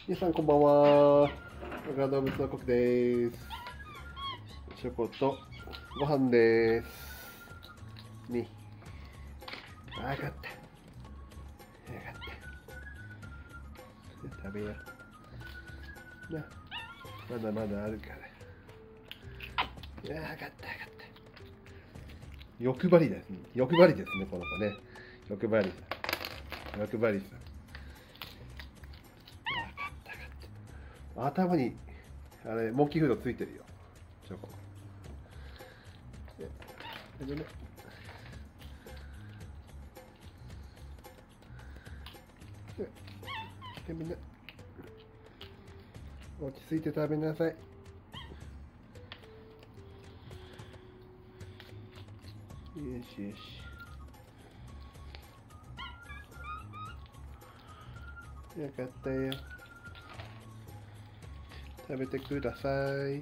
皆さんこんばんは。中動物のコクです。チョコとご飯です。ね。分かった。分かった。食べよう。な。まだまだあるから。分かった分かった。欲張りですね。欲張りですね、この子ね。欲張りさん。欲張りさん。頭にあれモンキーフードついてるよ、チョコ。でね、でみんな落ち着いて食べなさい。よしよし。よかったよ。食べてください。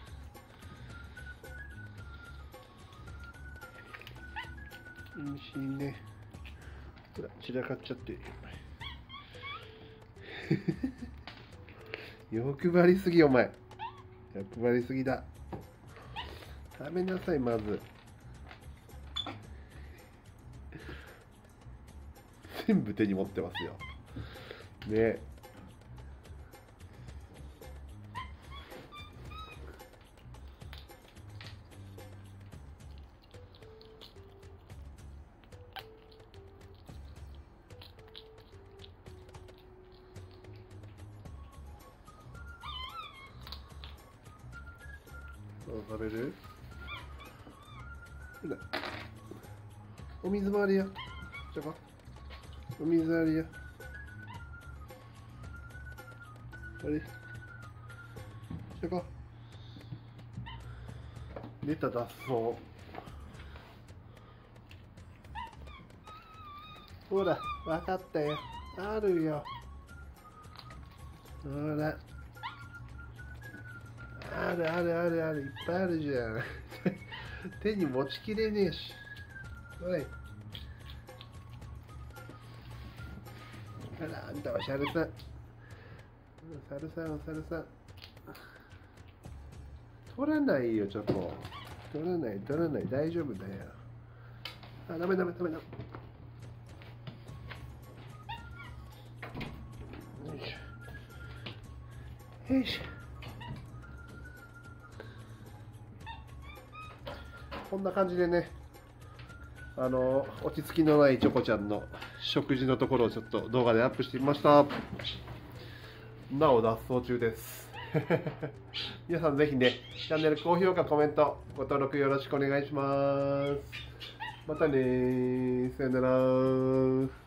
おいしいね。ほら、散らかっちゃってるよ。欲張りすぎ、お前。欲張りすぎだ。食べなさい、まず。全部手に持ってますよ。ね。食べる？ほら、お水もあるよ。チョコ、お水あるよ。あれ、チョコ、出た、脱走。ほら、わかったよ。あるよ。ほら、あるあるあるある、いっぱいあるじゃん。手に持ちきれねえし。おい。あら、あんたはシャルさん。サルさん、おサルさん。取らないよ、チョコ。取らない、取らない、大丈夫だよ。あ、ダメダメダメダメ。よいしょ。よいしょ。こんな感じでね、落ち着きのないチョコちゃんの食事のところをちょっと動画でアップしてみました。なお脱走中です。皆さんぜひね、チャンネル高評価、コメント、ご登録よろしくお願いします。またねー。さよなら。